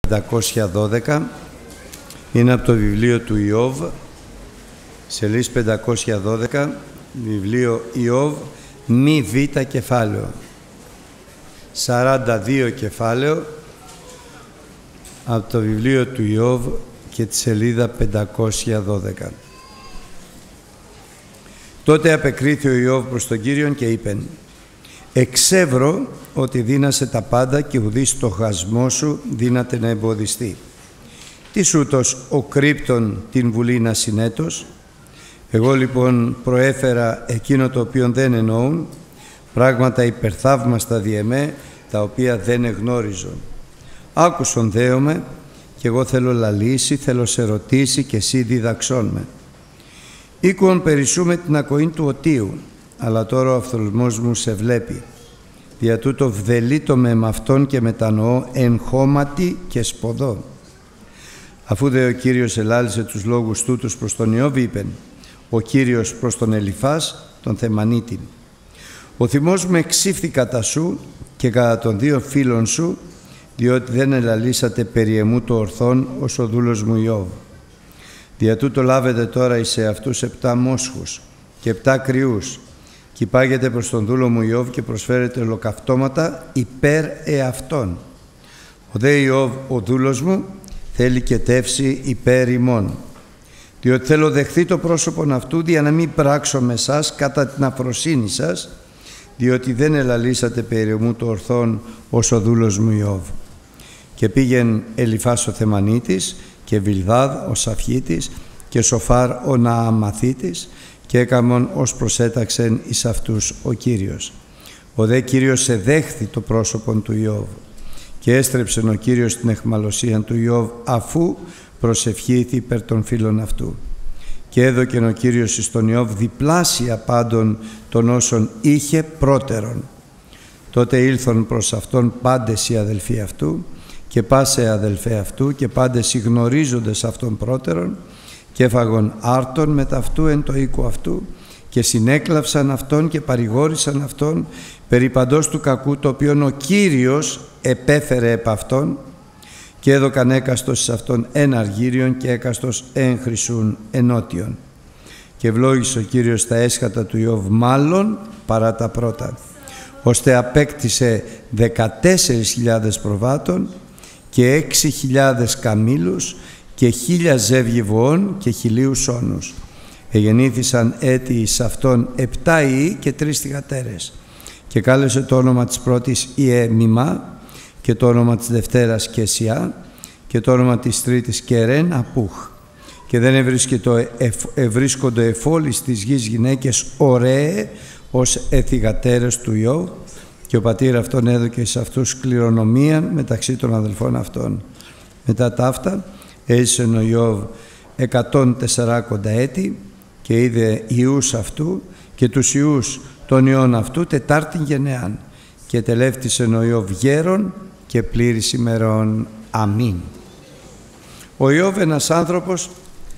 512 είναι από το βιβλίο του Ιώβ, σελίδα 512, βιβλίο Ιώβ, μη β κεφάλαιο, 42 κεφάλαιο, από το βιβλίο του Ιώβ και τη σελίδα 512. Τότε απεκρίθη ο Ιώβ προς τον Κύριον και είπεν: «Εξεύρω ότι δύνασε τα πάντα και ουδή στοχασμό σου δύναται να εμποδιστεί. Τι ούτως ο κρύπτον την βουλή να συνέτος. Εγώ λοιπόν προέφερα εκείνο το οποίο δεν εννοούν, πράγματα υπερθαύμαστα διεμέ, τα οποία δεν εγνώριζω. Άκουσον δέομαι, και εγώ θέλω λαλήσει, θέλω σε ρωτήσει, και εσύ διδαξών με. Οίκουον περισσούμε την ακοήν του οτίου, αλλά τώρα ο αυθολμός μου σε βλέπει. Δια τούτο βδελείτο με αυτόν και μετανοώ εν χώματι και σποδό». Αφού δε ο Κύριος ελάλησε τους λόγους τούτους προς τον Ιώβ, είπεν ο Κύριος προς τον Ελιφάς τον Θεμανίτη: «Ο θυμός μου εξήφθη κατά σου και κατά των δύο φίλων σου, διότι δεν ελαλήσατε περί εμού το ορθόν ως ο δούλος μου Ιώβ. Δια τούτο λάβετε τώρα εις εαυτούς 7 μόσχους και 7 κρυούς, και υπάγετε προς τον δούλο μου Ιώβ και προσφέρετε ολοκαυτώματα υπέρ εαυτών. Ο δε Ιώβ ο δούλος μου θέλει και τεύσει υπέρ ημών, διότι θέλω δεχθεί το πρόσωπον αυτού, δια να μην πράξω με σας κατά την αφροσύνη σας, διότι δεν ελαλήσατε περί μου το ορθόν ως ο δούλος μου Ιώβ». Και πήγεν Ελιφάς ο Θεμανίτης και Βιλδάδ ο Σαφιίτης και Σοφάρ ο Νααμαθίτης, και έκαμον ως προσέταξεν εις αυτούς ο Κύριος. Ο δε Κύριος εδέχθη το πρόσωπον του Ιώβ, και έστρεψεν ο Κύριος την αιχμαλωσία του Ιώβ, αφού προσευχήθη υπέρ των φίλων αυτού. Και έδωκεν ο Κύριος εις τον Ιώβ διπλάσια πάντων των όσων είχε πρώτερον. Τότε ήλθον προς αυτόν πάντες οι αδελφοί αυτού και πάσε αδελφέ αυτού και πάντες οι γνωρίζοντες αυτόν πρώτερον, και έφαγον άρτον μετ' αυτού εν το οίκο αυτού, και συνέκλαυσαν αυτόν και παρηγόρησαν αυτόν περί παντός του κακού, το οποίον ο Κύριος επέφερε επ' αυτόν, και έδωκαν έκαστος εις αυτόν ένα αργύριον και έκαστος εν χρυσούν ενότιον. Και ευλόγησε ο Κύριος τα έσχατα του Ιώβ μάλλον παρά τα πρώτα, ώστε απέκτησε 14.000 προβάτων και 6.000 καμήλους και 1.000 ζεύγη βοών και 1.000 σόνους. Εγεννήθησαν έτη εις αυτόν 7 ιοί και 3 θυγατέρες. Και κάλεσε το όνομα της πρώτης Ιεμιμά, και το όνομα της δευτέρας Κεσιά, και το όνομα της τρίτης Κερέν Απούχ. Και δεν ευρίσκονται εφόλεις της γης γυναίκες ωραίε ως εθυγατέρες του Ιώβ, και ο πατήρ αυτόν έδωκε σε αυτούς κληρονομία μεταξύ των αδελφών αυτών. Μετά τα αυτά έζησε ο Ιώβ 140 έτη, και είδε ιούς αυτού και τους ιούς των ιών αυτού τετάρτην γενεάν, και τελεύτησε ο Ιώβ γέρον και πλήρης ημερών. Αμήν. Ο Ιώβ, ένας άνθρωπος,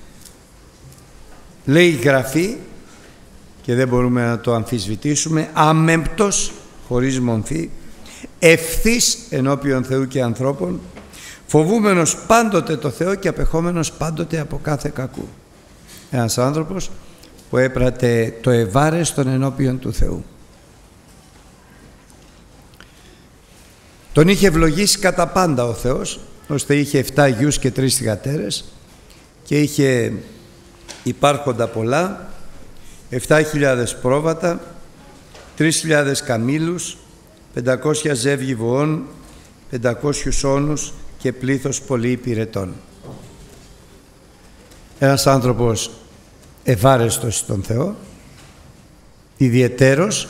λέει η Γραφή, και δεν μπορούμε να το αμφισβητήσουμε, αμέμπτος, χωρίς μομφή, ευθύς ενώπιον Θεού και ανθρώπων, φοβούμενος πάντοτε το Θεό και απεχόμενος πάντοτε από κάθε κακού. Ένας άνθρωπος που έπρατε το ευάρεστον ενώπιον του Θεού. Τον είχε ευλογήσει κατά πάντα ο Θεός, ώστε είχε 7 γιους και 3 θυγατέρες, και είχε υπάρχοντα πολλά, 7.000 πρόβατα, 3.000 καμήλους, 500 ζεύγη βοών, 500 σόνους και πλήθος πολύ υπηρετών. Ένας άνθρωπος ευάρεστος στον Θεό, ιδιαιτέρως,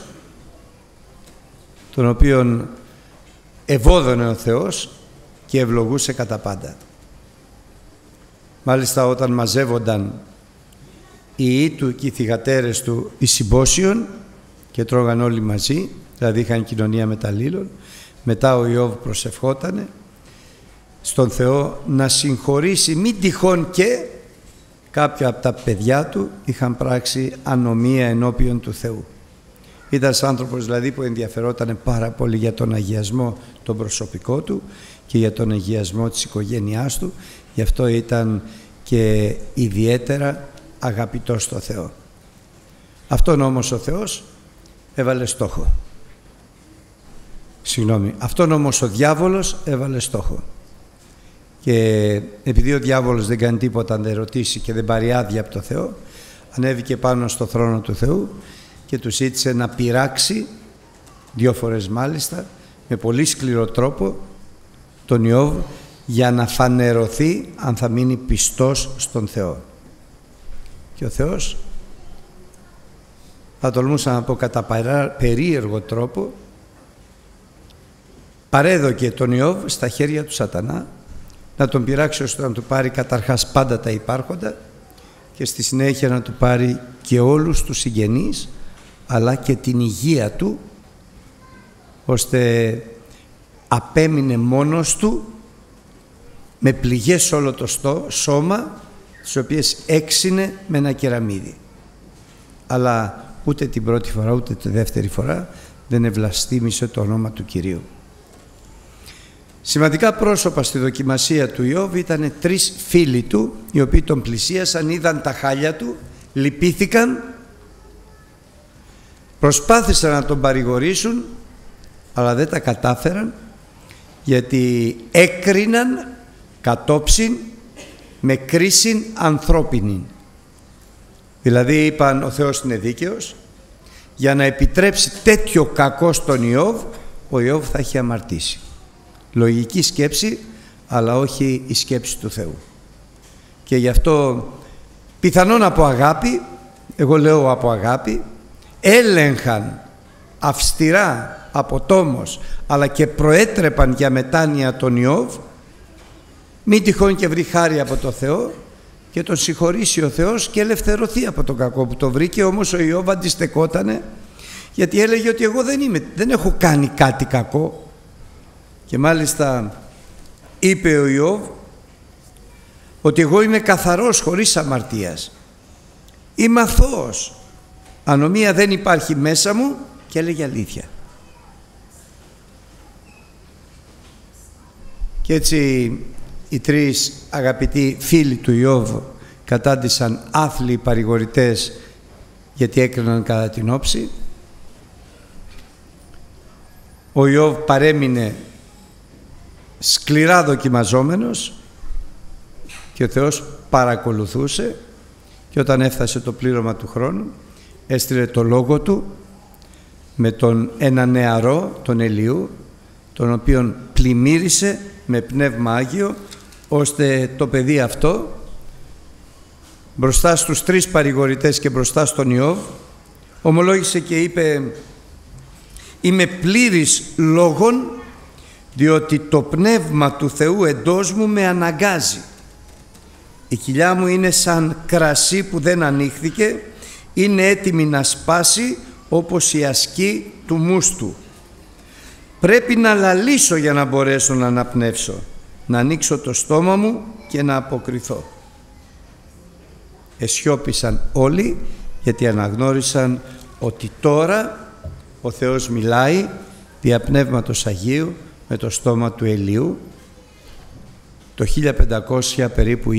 τον οποίον ευώδωνε ο Θεός και ευλογούσε κατά πάντα. Μάλιστα όταν μαζεύονταν οι ιοί του και οι θυγατέρες του εις συμπόσιον και τρώγαν όλοι μαζί, δηλαδή είχαν κοινωνία μεταλλήλων, μετά ο Ιώβ προσευχότανε στον Θεό να συγχωρήσει μην τυχόν και κάποια από τα παιδιά του είχαν πράξει ανομία ενώπιον του Θεού. Ήταν ένας άνθρωπος δηλαδή που ενδιαφερόταν πάρα πολύ για τον αγιασμό τον προσωπικό του και για τον αγιασμό της οικογένειάς του. Γι' αυτό ήταν και ιδιαίτερα αγαπητός στο Θεό. Αυτόν όμως ο Θεός έβαλε στόχο. Αυτόν όμως ο διάβολος έβαλε στόχο. Και επειδή ο διάβολος δεν κάνει τίποτα αν δεν ρωτήσει και δεν πάρει άδεια από το Θεό, ανέβηκε πάνω στο θρόνο του Θεού και του ζήτησε να πειράξει 2 φορές μάλιστα, με πολύ σκληρό τρόπο, τον Ιώβ, για να φανερωθεί αν θα μείνει πιστός στον Θεό. Και ο Θεός, θα τολμούσα να πω κατά περίεργο τρόπο, παρέδωκε τον Ιώβ στα χέρια του σατανά, να τον πειράξει ώστε να του πάρει καταρχάς πάντα τα υπάρχοντα και στη συνέχεια να του πάρει και όλους τους συγγενείς, αλλά και την υγεία του, ώστε απέμεινε μόνος του με πληγές όλο το σώμα, τις οποίες έξινε με ένα κεραμίδι. Αλλά ούτε την πρώτη φορά ούτε τη δεύτερη φορά δεν ευλαστήμησε το όνομα του Κυρίου. Σημαντικά πρόσωπα στη δοκιμασία του Ιώβ ήταν 3 φίλοι του, οι οποίοι τον πλησίασαν, είδαν τα χάλια του, λυπήθηκαν, προσπάθησαν να τον παρηγορήσουν, αλλά δεν τα κατάφεραν, γιατί έκριναν κατόψιν με κρίσιν ανθρώπινην. Δηλαδή είπαν, ο Θεός είναι δίκαιος, για να επιτρέψει τέτοιο κακό στον Ιώβ, ο Ιώβ θα έχει αμαρτήσει. Λογική σκέψη, αλλά όχι η σκέψη του Θεού. Και γι' αυτό, πιθανόν από αγάπη, εγώ λέω από αγάπη, έλεγχαν αυστηρά από τόμος, αλλά και προέτρεπαν για μετάνοια τον Ιώβ, μη τυχόν και βρει χάρη από το Θεό και τον συγχωρήσει ο Θεός και ελευθερωθεί από τον κακό που το βρήκε. Όμως ο Ιώβ αντιστεκότανε, γιατί έλεγε ότι εγώ δεν έχω κάνει κάτι κακό. Και μάλιστα είπε ο Ιώβ ότι εγώ είμαι καθαρός χωρίς αμαρτίας, είμαι αθώος, ανομία δεν υπάρχει μέσα μου, και έλεγε αλήθεια. Και έτσι οι 3 αγαπητοί φίλοι του Ιώβ κατάντησαν άθλιοι παρηγορητές, γιατί έκριναν κατά την όψη. Ο Ιώβ παρέμεινε σκληρά δοκιμαζόμενος και ο Θεός παρακολουθούσε, και όταν έφτασε το πλήρωμα του χρόνου έστειλε το λόγο του με ένα νεαρό, τον Ελιού, τον οποίον πλημμύρισε με πνεύμα Άγιο, ώστε το παιδί αυτό μπροστά στους 3 παρηγορητές και μπροστά στον Ιώβ ομολόγησε και είπε, είμαι πλήρης λόγων, διότι το πνεύμα του Θεού εντός μου με αναγκάζει. Η κοιλιά μου είναι σαν κρασί που δεν ανοίχθηκε, είναι έτοιμη να σπάσει όπως η ασκή του μούστου. Πρέπει να λαλήσω για να μπορέσω να αναπνεύσω, να ανοίξω το στόμα μου και να αποκριθώ. Εσιώπησαν όλοι, γιατί αναγνώρισαν ότι τώρα ο Θεός μιλάει δια Πνεύματος Αγίου με το στόμα του Ελιού το 1500 περίπου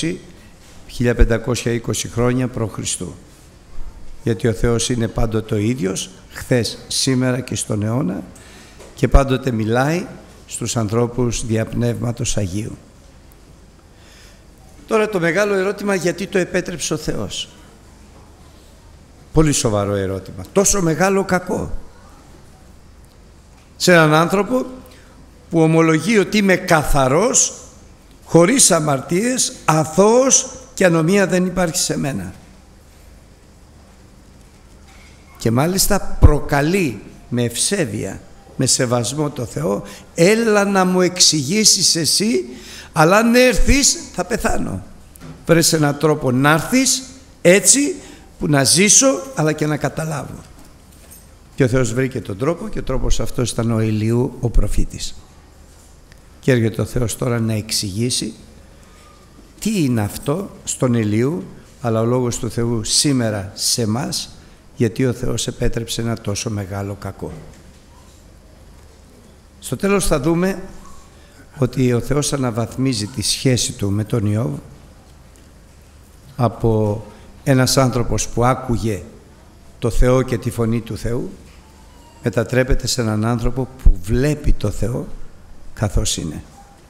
1520 χρόνια π.Χ. Γιατί ο Θεός είναι πάντοτε ο ίδιος, χθες, σήμερα και στον αιώνα, και πάντοτε μιλάει στους ανθρώπους δια Πνεύματος Αγίου. Τώρα το μεγάλο ερώτημα, γιατί το επέτρεψε ο Θεός? Πολύ σοβαρό ερώτημα. Τόσο μεγάλο κακό σε έναν άνθρωπο που ομολογεί ότι είμαι καθαρός, χωρίς αμαρτίες, αθώος και ανομία δεν υπάρχει σε μένα. Και μάλιστα προκαλεί με ευσέβεια, με σεβασμό το Θεό, έλα να μου εξηγήσεις εσύ, αλλά αν έρθεις θα πεθάνω. Βρες έναν τρόπο να έρθεις έτσι που να ζήσω αλλά και να καταλάβω. Και ο Θεός βρήκε τον τρόπο, και ο τρόπος αυτός ήταν ο Ηλιού ο προφήτης. Και έρχεται ο Θεός τώρα να εξηγήσει τι είναι αυτό στον Ηλιού, αλλά ο Λόγος του Θεού σήμερα σε μας γιατί ο Θεός επέτρεψε ένα τόσο μεγάλο κακό. Στο τέλος θα δούμε ότι ο Θεός αναβαθμίζει τη σχέση του με τον Ιώβ από ένας άνθρωπος που άκουγε το Θεό και τη φωνή του Θεού, μετατρέπεται σε έναν άνθρωπο που βλέπει το Θεό καθώς είναι.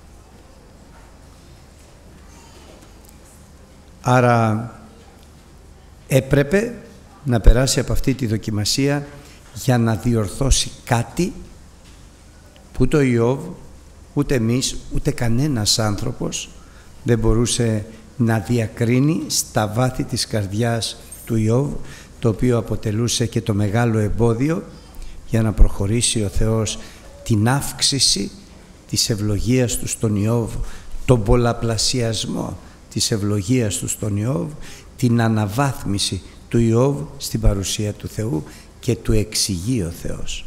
Άρα έπρεπε να περάσει από αυτή τη δοκιμασία για να διορθώσει κάτι που το Ιώβ, ούτε εμείς, ούτε κανένας άνθρωπος δεν μπορούσε να διακρίνει στα βάθη της καρδιάς του Ιώβ, το οποίο αποτελούσε και το μεγάλο εμπόδιο για να προχωρήσει ο Θεός την αύξηση της ευλογίας του στον Ιώβ, τον πολλαπλασιασμό της ευλογίας του στον Ιώβ, την αναβάθμιση του Ιώβ στην παρουσία του Θεού και του εξηγεί ο Θεός.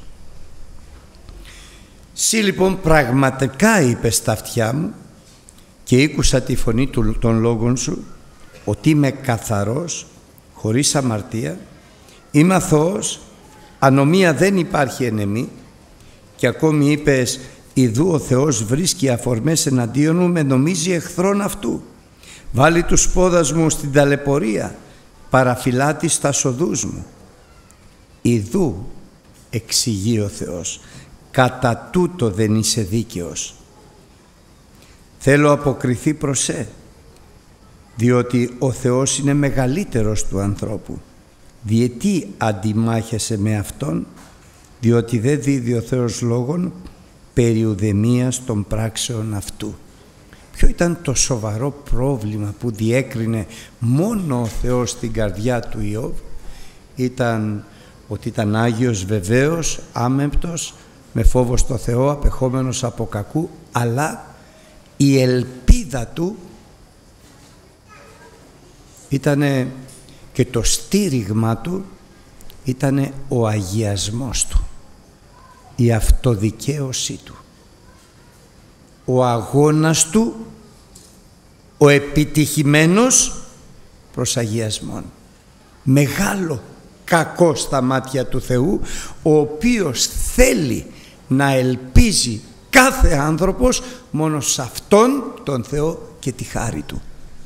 «Συ λοιπόν πραγματικά είπες στα αυτιά μου και ήκουσα τη φωνή των λόγων σου, ότι είμαι καθαρός, χωρίς αμαρτία, είμαι αθώος, ανομία δεν υπάρχει εν εμή, και ακόμη είπες, ιδού ο Θεός βρίσκει αφορμές εναντίον μου, με νομίζει εχθρόν αυτού. Βάλει τους πόδας μου στην ταλαιπωρία, παραφυλάτη στα σοδούς μου. Ιδού, εξηγεί ο Θεός, κατά τούτο δεν είσαι δίκαιος. Θέλω αποκριθεί προς διότι ο Θεός είναι μεγαλύτερος του ανθρώπου. Διετί αντιμάχεσαι με Αυτόν, διότι δεν δίδει ο Θεός λόγων περί ουδεμίας των πράξεων αυτού». Ποιο ήταν το σοβαρό πρόβλημα που διέκρινε μόνο ο Θεός στην καρδιά του Ιώβ? Ήταν ότι ήταν Άγιος βεβαίως, άμεμπτος, με φόβο στο Θεό, απεχόμενος από κακού, αλλά η ελπίδα του ήτανε και το στήριγμα του ήτανε ο αγιασμός του, η αυτοδικαίωσή του, ο αγώνας του, ο επιτυχημένος προς αγιασμόν. Μεγάλο κακό στα μάτια του Θεού, ο οποίος θέλει να ελπίζει κάθε άνθρωπος μόνο σε Αυτόν τον Θεό και τη χάρη Του.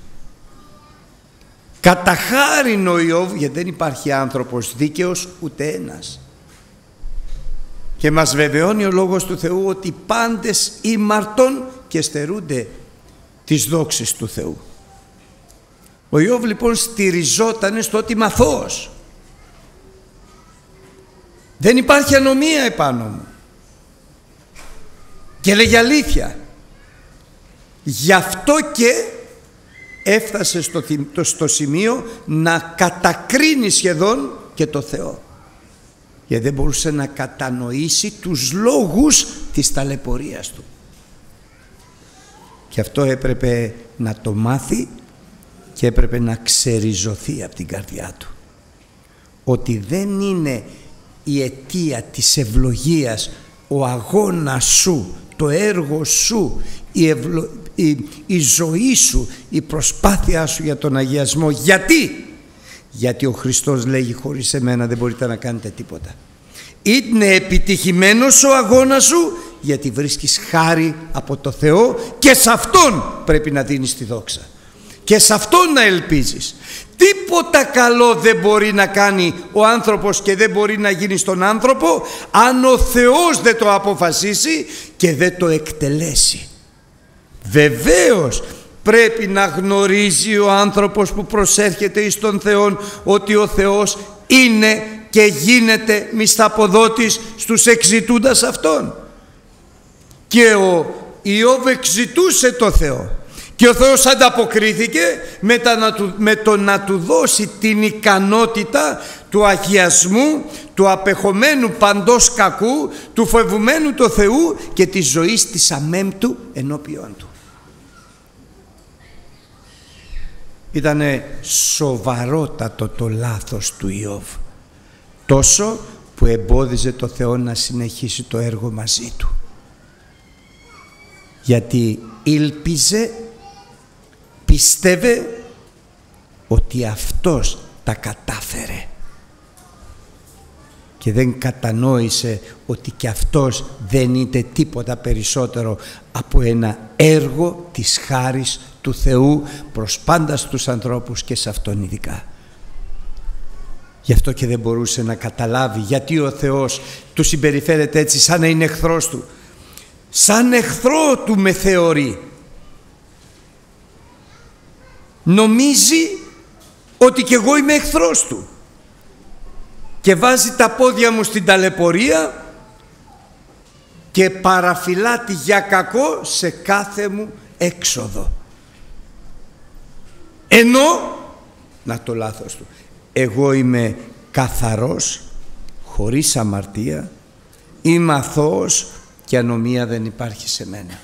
Κατά χάριν ο Ιώβ, γιατί δεν υπάρχει άνθρωπος δίκαιος ούτε ένας. Και μας βεβαιώνει ο Λόγος του Θεού ότι πάντες ήμαρτον και στερούνται τις δόξης του Θεού. Ο Ιώβ λοιπόν στηριζόταν στο ότι είμαι αθώος. Δεν υπάρχει ανομία επάνω μου. Και λέγει αλήθεια. Γι' αυτό και έφτασε στο σημείο να κατακρίνει σχεδόν και το Θεό. Γιατί δεν μπορούσε να κατανοήσει τους λόγους της ταλαιπωρίας του. Και αυτό έπρεπε να το μάθει και έπρεπε να ξεριζωθεί από την καρδιά του. Ότι δεν είναι η αιτία της ευλογίας ο αγώνας σου, το έργο σου, η ζωή σου, η προσπάθειά σου για τον αγιασμό. Γιατί ο Χριστός λέγει, χωρίς εμένα δεν μπορείτε να κάνετε τίποτα. Είναι επιτυχημένος ο αγώνας σου γιατί βρίσκεις χάρη από το Θεό και σε Αυτόν πρέπει να δίνεις τη δόξα και σε Αυτόν να ελπίζεις. Τίποτα καλό δεν μπορεί να κάνει ο άνθρωπος και δεν μπορεί να γίνει στον άνθρωπο αν ο Θεός δεν το αποφασίσει και δεν το εκτελέσει. Βεβαίως πρέπει να γνωρίζει ο άνθρωπος που προσέρχεται εις τον Θεό ότι ο Θεός είναι και γίνεται μισθαποδότης στους εξητούντας Αυτόν. Και ο Ιώβ εξητούσε το Θεό και ο Θεός ανταποκρίθηκε με το να του δώσει την ικανότητα του αγιασμού, του απεχομένου παντός κακού, του φοβουμένου του Θεού και της ζωής της αμέμπτου ενώπιον Του. Ήτανε σοβαρότατο το λάθος του Ιώβ, τόσο που εμπόδιζε το Θεό να συνεχίσει το έργο μαζί του. Γιατί ήλπιζε, πίστευε ότι αυτός τα κατάφερε και δεν κατανόησε ότι και αυτός δεν είναι τίποτα περισσότερο από ένα έργο της χάρις του Θεού προς πάντα στους ανθρώπους και σε αυτόν ειδικά. Γι' αυτό και δεν μπορούσε να καταλάβει γιατί ο Θεός του συμπεριφέρεται έτσι, σαν να είναι εχθρός του. Σαν εχθρό του με θεωρεί. Νομίζει ότι κι εγώ είμαι εχθρός του και βάζει τα πόδια μου στην ταλαιπωρία και παραφυλάται για κακό σε κάθε μου έξοδο. Ενώ, να το λάθος του, εγώ είμαι καθαρός, χωρίς αμαρτία, είμαι αθώος και ανομία δεν υπάρχει σε μένα.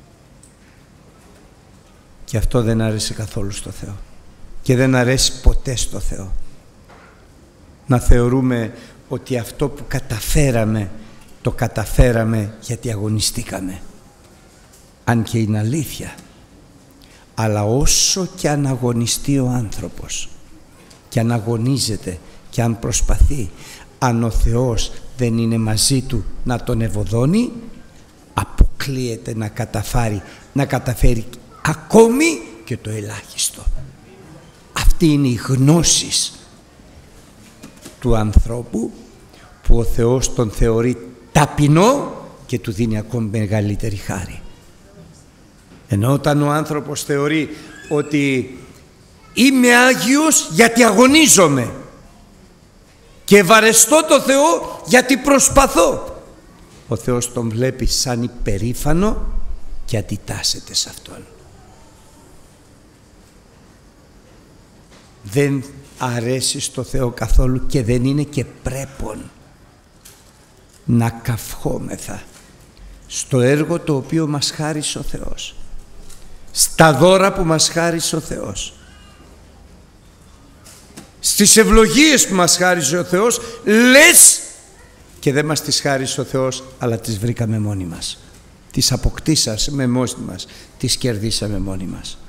Και αυτό δεν άρεσε καθόλου στο Θεό και δεν αρέσει ποτέ στο Θεό. Να θεωρούμε ότι αυτό που καταφέραμε, το καταφέραμε γιατί αγωνιστήκαμε. Αν και είναι αλήθεια. Αλλά όσο και αν αγωνιστεί ο άνθρωπος και αν αγωνίζεται και αν προσπαθεί, αν ο Θεός δεν είναι μαζί του να τον ευωδώνει, αποκλείεται να καταφέρει ακόμη και το ελάχιστο. Αυτή είναι η γνώση του ανθρώπου που ο Θεός τον θεωρεί ταπεινό και του δίνει ακόμη μεγαλύτερη χάρη. Ενώ όταν ο άνθρωπος θεωρεί ότι είμαι Άγιος γιατί αγωνίζομαι και ευαρεστώ το Θεό γιατί προσπαθώ, ο Θεός τον βλέπει σαν υπερήφανο και αντιτάσσεται σε Αυτόν. Δεν αρέσει στο Θεό καθόλου και δεν είναι και πρέπον να καυχόμεθα στο έργο το οποίο μας χάρισε ο Θεός, στα δώρα που μας χάρισε ο Θεός, στις ευλογίες που μας χάρισε ο Θεός, λες και δεν μας τις χάρισε ο Θεός, αλλά τις βρήκαμε μόνοι μας, τις αποκτήσαμε μόνοι μας, τις κερδίσαμε μόνοι μας.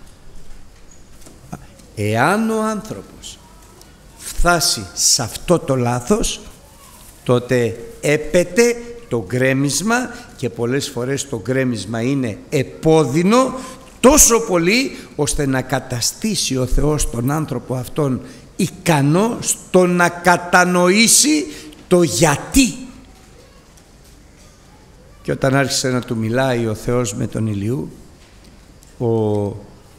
Εάν ο άνθρωπος φτάσει σε αυτό το λάθος, τότε έπεται το γκρέμισμα, και πολλές φορές το γκρέμισμα είναι επώδυνο τόσο πολύ ώστε να καταστήσει ο Θεός τον άνθρωπο αυτόν ικανό στο να κατανοήσει το γιατί. Και όταν άρχισε να του μιλάει ο Θεός με τον Ηλιού, ο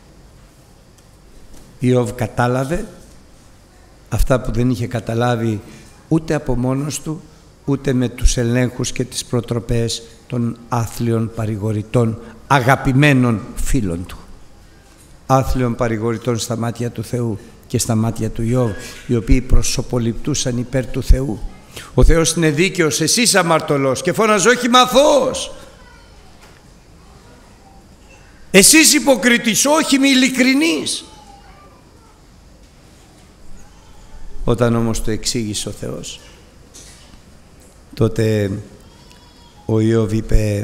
Ιώβ κατάλαβε αυτά που δεν είχε καταλάβει ούτε από μόνος του, ούτε με τους ελέγχους και τις προτροπές των άθλιων παρηγορητών, αγαπημένων φίλων του. Άθλιων παρηγορητών στα μάτια του Θεού και στα μάτια του Ιώβ, οι οποίοι προσωποληπτούσαν υπέρ του Θεού. Ο Θεός είναι δίκαιος, εσύ είσαι αμαρτωλός, και φώναζε όχι μα αθώος. Εσείς υποκριτής, όχι μη ειλικρινής. Όταν όμως το εξήγησε ο Θεός, τότε ο Ιώβ είπε,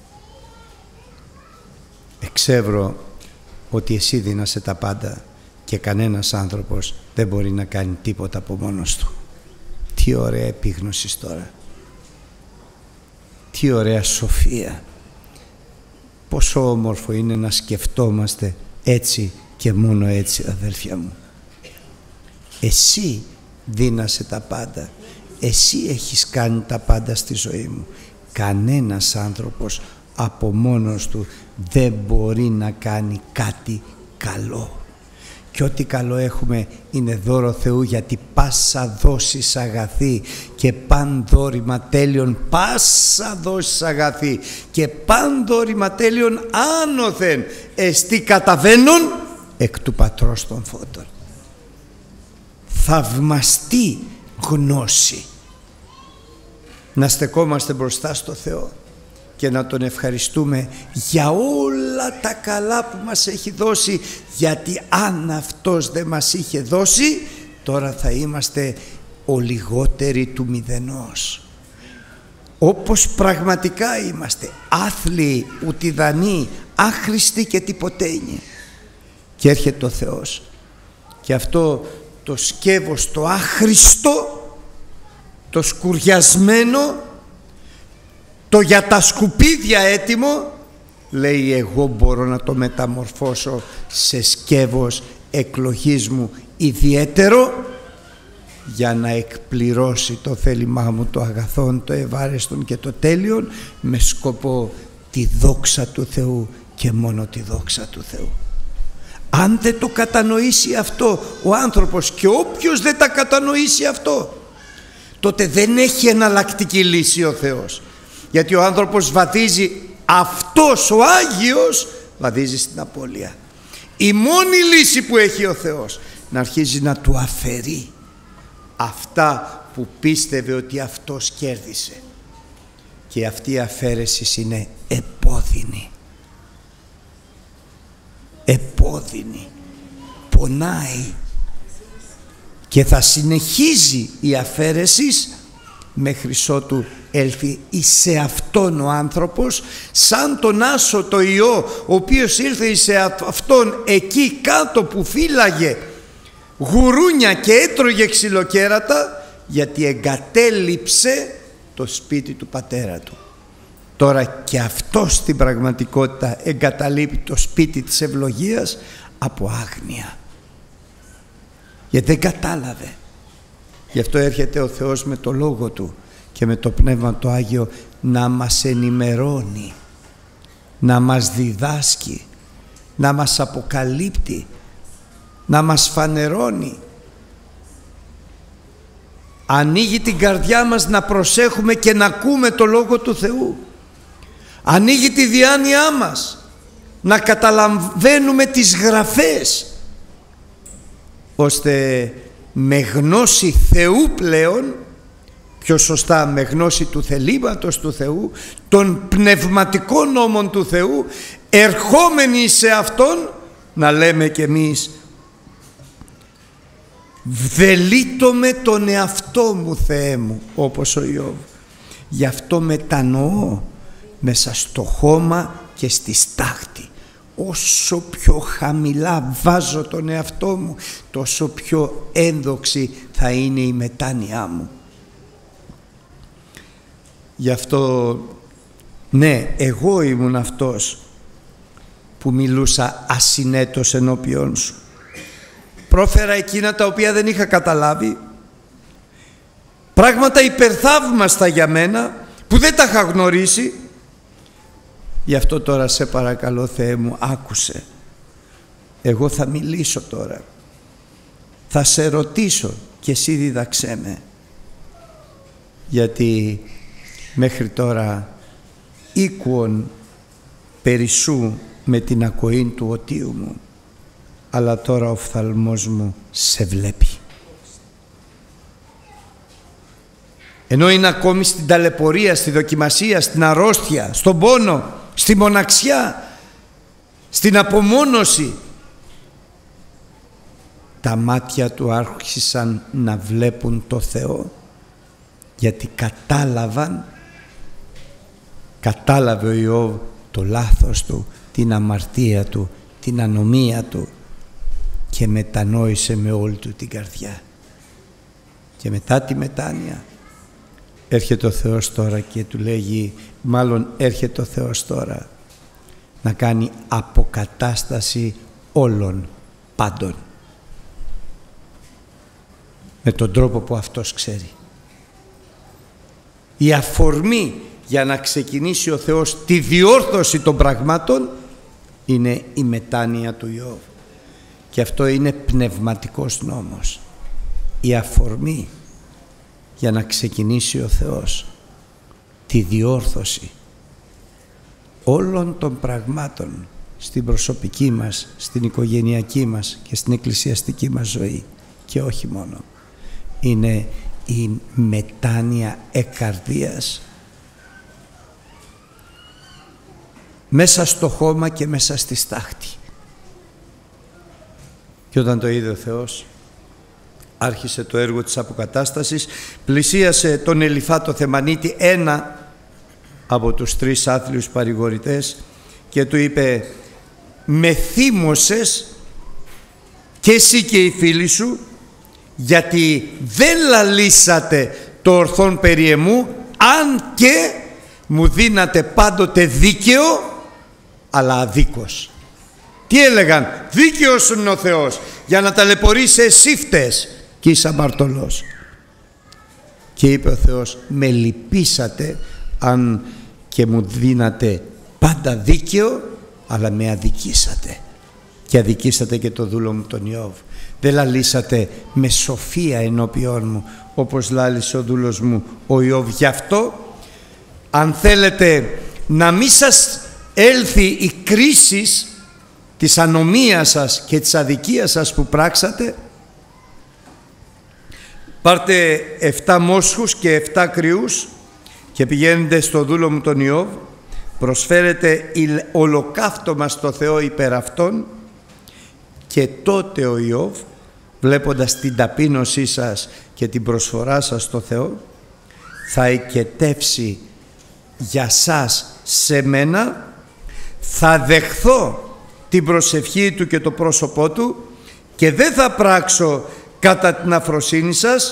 εξεύρω ότι εσύ δίνασαι τα πάντα και κανένας άνθρωπος δεν μπορεί να κάνει τίποτα από μόνος του. Τι ωραία επίγνωση τώρα. Τι ωραία σοφία. Πόσο όμορφο είναι να σκεφτόμαστε έτσι και μόνο έτσι, αδέλφια μου. Εσύ δίνασαι τα πάντα. Εσύ έχεις κάνει τα πάντα στη ζωή μου. Κανένας άνθρωπος από μόνος του δεν μπορεί να κάνει κάτι καλό. Και ό,τι καλό έχουμε είναι δώρο Θεού, γιατί πάσα δόσεις αγαθή και παν δώρημα τέλειον, πάσα δόσεις αγαθή και παν δώρημα τέλειον άνωθεν εστί καταβαίνουν εκ του Πατρός των φώτων. Θαυμαστή γνώση. Να στεκόμαστε μπροστά στο Θεό και να Τον ευχαριστούμε για όλα τα καλά που μας έχει δώσει, γιατί αν Αυτός δεν μας είχε δώσει, τώρα θα είμαστε ο λιγότεροι του μηδενός. Όπως πραγματικά είμαστε, άθλιοι, ουτιδανοί, άχρηστοι και τιποτένιοι. Και έρχεται ο Θεός και αυτό το σκεύος το άχρηστο το σκουριασμένο, το για τα σκουπίδια έτοιμο, λέει εγώ μπορώ να το μεταμορφώσω σε σκεύος εκλογής μου ιδιαίτερο, για να εκπληρώσει το θέλημά μου το αγαθόν, το ευάρεστον και το τέλειον, με σκοπό τη δόξα του Θεού και μόνο τη δόξα του Θεού. Αν δεν το κατανοήσει αυτό ο άνθρωπος, και όποιος δεν τα κατανοήσει αυτό, τότε δεν έχει εναλλακτική λύση ο Θεός. Γιατί ο άνθρωπος βαδίζει, αυτός ο Άγιος βαδίζει στην απώλεια. Η μόνη λύση που έχει ο Θεός, να αρχίζει να του αφαιρεί αυτά που πίστευε ότι αυτός κέρδισε. Και αυτή η αφαίρεση είναι επώδυνη. Επώδυνη. Πονάει. Και θα συνεχίζει η αφαίρεση μέχρι ότου έλθει σε αυτόν ο άνθρωπος, σαν τον Άσο το Υιό, ο οποίος ήρθε σε αυτόν εκεί κάτω που φύλαγε γουρούνια και έτρωγε ξυλοκέρατα, γιατί εγκατέλειψε το σπίτι του πατέρα του. Τώρα και αυτός στην πραγματικότητα εγκαταλείπει το σπίτι της ευλογίας από άγνοια, γιατί δεν κατάλαβε. Γι' αυτό έρχεται ο Θεός με το Λόγο Του και με το Πνεύμα το Άγιο να μας ενημερώνει, να μας διδάσκει, να μας αποκαλύπτει, να μας φανερώνει. Ανοίγει την καρδιά μας να προσέχουμε και να ακούμε το Λόγο του Θεού. Ανοίγει τη διάνοιά μας να καταλαβαίνουμε τις Γραφές, ώστε με γνώση Θεού πλέον, πιο σωστά με γνώση του θελήματος του Θεού, των πνευματικών νόμων του Θεού, ερχόμενοι σε Αυτόν, να λέμε κι εμείς: «Βδελείτω τον εαυτό μου, Θεέ μου», όπως ο Ιώβ. Γι' αυτό μετανοώ μέσα στο χώμα και στη στάχτη. Όσο πιο χαμηλά βάζω τον εαυτό μου, τόσο πιο ένδοξη θα είναι η μετάνοιά μου. Γι' αυτό, ναι, εγώ ήμουν αυτός που μιλούσα ασυνέτως ενώπιον σου. Πρόφερα εκείνα τα οποία δεν είχα καταλάβει, πράγματα υπερθαύμαστα για μένα που δεν τα είχα γνωρίσει. Γι' αυτό τώρα σε παρακαλώ, Θεέ μου, άκουσε. Εγώ θα μιλήσω τώρα, θα σε ρωτήσω και εσύ δίδαξέ με, γιατί μέχρι τώρα ήκουον περισσού με την ακοή του οτίου μου, αλλά τώρα ο οφθαλμός μου σε βλέπει. Ενώ είναι ακόμη στην ταλαιπωρία, στη δοκιμασία, στην αρρώστια, στον πόνο, στη μοναξιά, στην απομόνωση, τα μάτια του άρχισαν να βλέπουν το Θεό, γιατί κατάλαβε ο Ιώβ το λάθος του, την αμαρτία του, την ανομία του, και μετανόησε με όλη του την καρδιά. Και μετά τη μετάνοια έρχεται ο Θεός τώρα και του λέγει, μάλλον έρχεται ο Θεός τώρα να κάνει αποκατάσταση όλων πάντων, με τον τρόπο που αυτός ξέρει. Η αφορμή για να ξεκινήσει ο Θεός τη διόρθωση των πραγμάτων είναι η μετάνοια του Ιώβ. Και αυτό είναι πνευματικός νόμος. Η αφορμή για να ξεκινήσει ο Θεός τη διόρθωση όλων των πραγμάτων στην προσωπική μας, στην οικογενειακή μας και στην εκκλησιαστική μας ζωή, και όχι μόνο, είναι η μετάνοια εκκαρδίας μέσα στο χώμα και μέσα στη στάχτη. Και όταν το είδε ο Θεός, άρχισε το έργο της αποκατάστασης, πλησίασε τον Ελιφά το Θεμανίτη, ένα από τους 3 άθλιους παρηγορητές, και του είπε, με θύμωσες και εσύ και οι φίλοι σου, γιατί δεν λαλήσατε το ορθόν περί εμού, αν και μου δίνατε πάντοτε δίκαιο, αλλά αδίκως. Τι έλεγαν? Δίκαιος είναι ο Θεός, για να ταλαιπωρήσει εσύ φταίς και είσαι αμαρτωλός. Και είπε ο Θεός, με λυπήσατε αν και μου δίνατε πάντα δίκαιο, αλλά με αδικήσατε. Και αδικήσατε και το δούλο μου τον Ιώβ. Δεν λαλήσατε με σοφία ενώπιόν μου, όπως λάλησε ο δούλος μου ο Ιώβ. Γι' αυτό, αν θέλετε να μην σας έλθει η κρίση της ανομίας σας και της αδικίας σας που πράξατε, πάρτε 7 μόσχους και 7 κρυούς και πηγαίνετε στο δούλο μου τον Ιώβ, προσφέρετε ολοκαύτωμα στο Θεό υπέρ αυτών, και τότε ο Ιώβ, βλέποντας την ταπείνωσή σας και την προσφορά σας στο Θεό, θα οικετεύσει για σας σε μένα, θα δεχθώ την προσευχή του και το πρόσωπό του και δεν θα πράξω κατά την αφροσύνη σας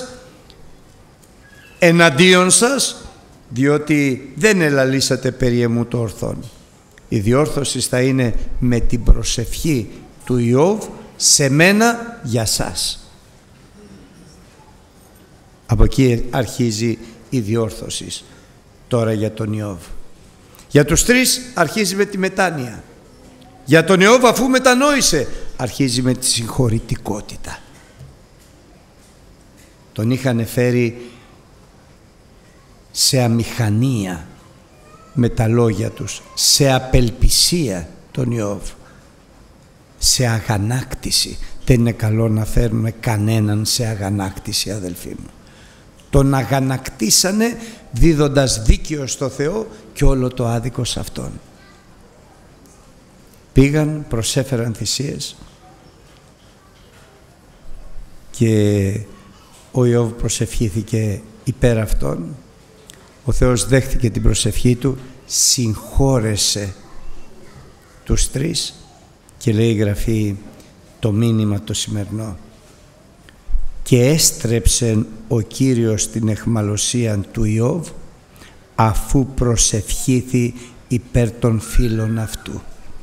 εναντίον σας, διότι δεν ελαλήσατε περί εμού το ορθόν. Η διόρθωση θα είναι με την προσευχή του Ιώβ σε μένα για σας. Από εκεί αρχίζει η διόρθωση τώρα για τον Ιώβ. Για τους τρεις αρχίζει με τη μετάνοια. Για τον Ιώβ, αφού μετανόησε, αρχίζει με τη συγχωρητικότητα. Τον είχαν φέρει σε αμηχανία με τα λόγια τους, σε απελπισία τον Ιώβ, σε αγανάκτηση. Δεν είναι καλό να φέρνουμε κανέναν σε αγανάκτηση, αδελφοί μου. Τον αγανακτήσανε δίδοντας δίκαιο στο Θεό και όλο το άδικο σε Αυτόν. Πήγαν, προσέφεραν θυσίες και ο Ιώβ προσευχήθηκε υπέρ Αυτών. Ο Θεός δέχτηκε την προσευχή του, συγχώρεσε τους τρεις και λέει η Γραφή το μήνυμα το σημερινό: και έστρεψε ο Κύριος την αιχμαλωσία του Ιώβ αφού προσευχήθη υπέρ των φίλων αυτού.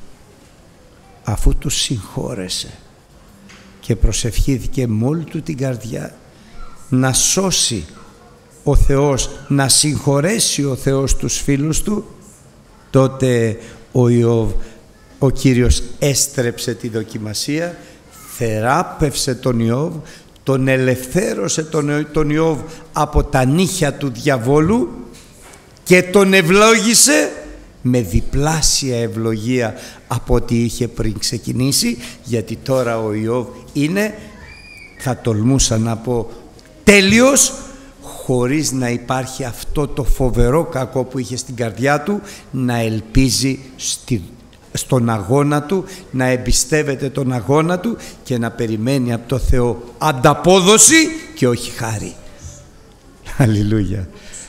Αφού τους συγχώρεσε και προσευχήθηκε με όλη του την καρδιά να σώσει ο Θεός, να συγχωρέσει ο Θεός τους φίλους του, τότε ο Ιώβ, ο Κύριος έστρεψε τη δοκιμασία, θεράπευσε τον Ιώβ, τον ελευθέρωσε τον Ιώβ από τα νύχια του διαβόλου και τον ευλόγησε με διπλάσια ευλογία από ό,τι είχε πριν ξεκινήσει, γιατί τώρα ο Ιώβ είναι, θα τολμούσα να πω, τέλειος, χωρίς να υπάρχει αυτό το φοβερό κακό που είχε στην καρδιά του, να ελπίζει στον αγώνα του, να εμπιστεύεται τον αγώνα του και να περιμένει από το Θεό ανταπόδοση και όχι χάρη. Αλληλούια.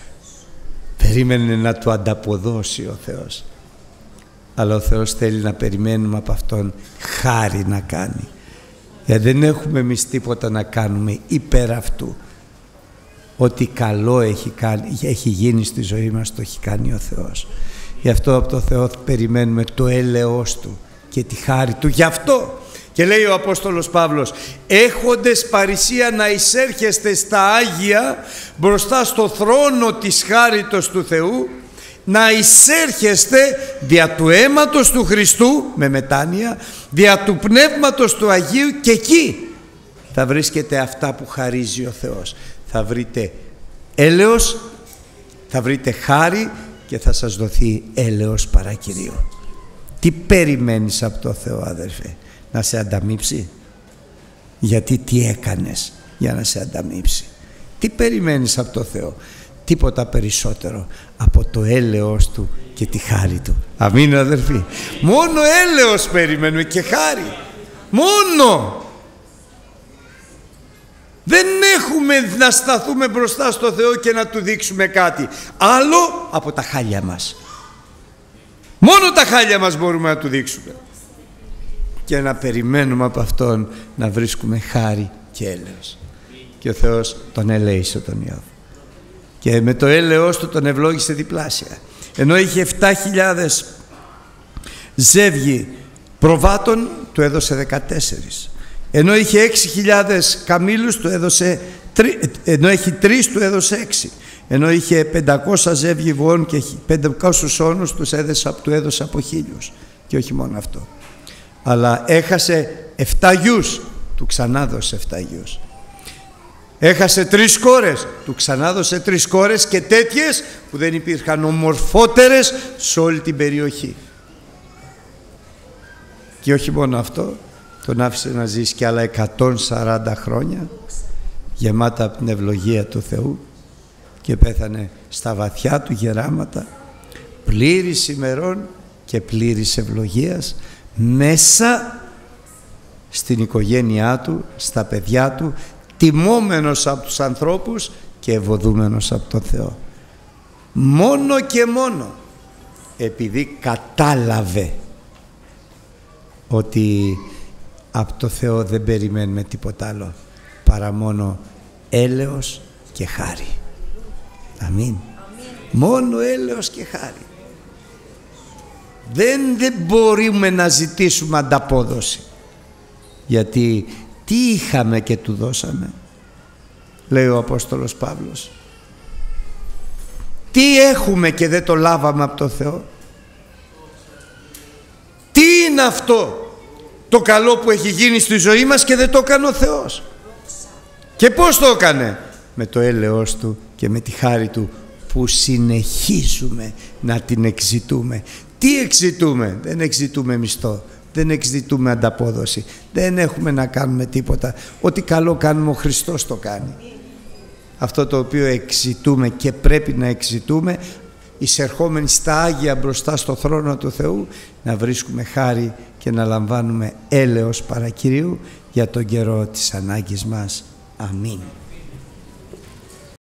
Περίμενε να του ανταποδώσει ο Θεός, αλλά ο Θεός θέλει να περιμένουμε από Αυτόν χάρη να κάνει, γιατί δεν έχουμε εμείς τίποτα να κάνουμε υπέρ Αυτού. Ό,τι καλό έχει γίνει στη ζωή μας το έχει κάνει ο Θεός. Γι' αυτό από το Θεό περιμένουμε το έλεος Του και τη χάρη Του. Γι' αυτό και λέει ο Απόστολος Παύλος: έχοντες παρησία να εισέρχεστε στα Άγια μπροστά στο θρόνο της χάριτος του Θεού, να εισέρχεστε δια του αίματος του Χριστού με μετάνοια, δια του Πνεύματος του Αγίου, και εκεί θα βρίσκετε αυτά που χαρίζει ο Θεός. Θα βρείτε έλεος, θα βρείτε χάρη και θα σας δοθεί έλεος παρακυρίου. Τι περιμένεις από το Θεό, αδερφέ? Να σε ανταμείψει? Γιατί τι έκανες για να σε ανταμείψει? Τι περιμένεις από το Θεό? Τίποτα περισσότερο από το έλεος Του και τη χάρη Του. Αμήν, αδερφοί. Μόνο έλεος περιμένουμε και χάρη. Μόνο. Δεν έχουμε να σταθούμε μπροστά στο Θεό και να Του δείξουμε κάτι άλλο από τα χάλια μας. Μόνο τα χάλια μας μπορούμε να Του δείξουμε και να περιμένουμε από Αυτόν να βρίσκουμε χάρη και έλεος. Και ο Θεός τον ελέησε τον Ιώβ. και με το έλεος του τον ευλόγησε διπλάσια. Ενώ είχε 7.000 ζεύγη προβάτων, του έδωσε 14. Ενώ είχε 6.000 καμήλους, του έδωσε, ενώ έχει 3, του έδωσε 6. Ενώ είχε 500 ζεύγη βοών και 500 όνους, του έδωσε από 1.000. Και όχι μόνο αυτό, αλλά έχασε 7 γιους, του ξανά δώσε 7 γιους. Έχασε 3 κόρες, του ξανά δώσε 3 κόρες, και τέτοιες που δεν υπήρχαν ομορφότερες σε όλη την περιοχή. Και όχι μόνο αυτό, τον άφησε να ζήσει και άλλα 140 χρόνια γεμάτα από την ευλογία του Θεού, και πέθανε στα βαθιά του γεράματα, πλήρης ημερών και πλήρης ευλογίας, μέσα στην οικογένειά του, στα παιδιά του, τιμόμενος από τους ανθρώπους και ευωδούμενος από τον Θεό. Μόνο και μόνο επειδή κατάλαβε ότι από το Θεό δεν περιμένουμε τίποτα άλλο παρά μόνο έλεος και χάρη. Αμήν. Μόνο έλεος και χάρη. Δεν μπορούμε να ζητήσουμε ανταπόδοση, γιατί τι είχαμε και του δώσαμε, λέει ο Απόστολος Παύλος. Τι έχουμε και δεν το λάβαμε από το Θεό? Τι είναι αυτό το καλό που έχει γίνει στη ζωή μας και δεν το έκανε ο Θεός? Και πώς το έκανε? Με το έλεος του και με τη χάρη του, που συνεχίζουμε να την εξητούμε. Τι εξητούμε? Δεν εξητούμε μισθό, δεν εξητούμε ανταπόδοση, δεν έχουμε να κάνουμε τίποτα. Ό,τι καλό κάνουμε ο Χριστός το κάνει. Αυτό το οποίο εξητούμε και πρέπει να εξητούμε, εισερχόμενοι στα Άγια μπροστά στο θρόνο του Θεού, να βρίσκουμε χάρη και να λαμβάνουμε έλεος παρακυρίου για τον καιρό της ανάγκης μας. Αμήν.